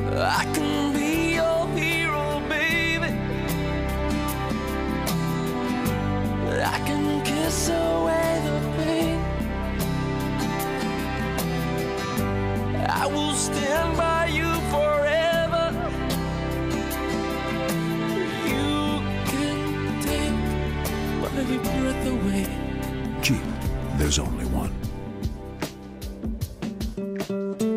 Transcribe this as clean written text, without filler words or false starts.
I can be your hero, baby. I can kiss away the pain. I will stand by you forever. You can take my breath away. Jeep, there's only one.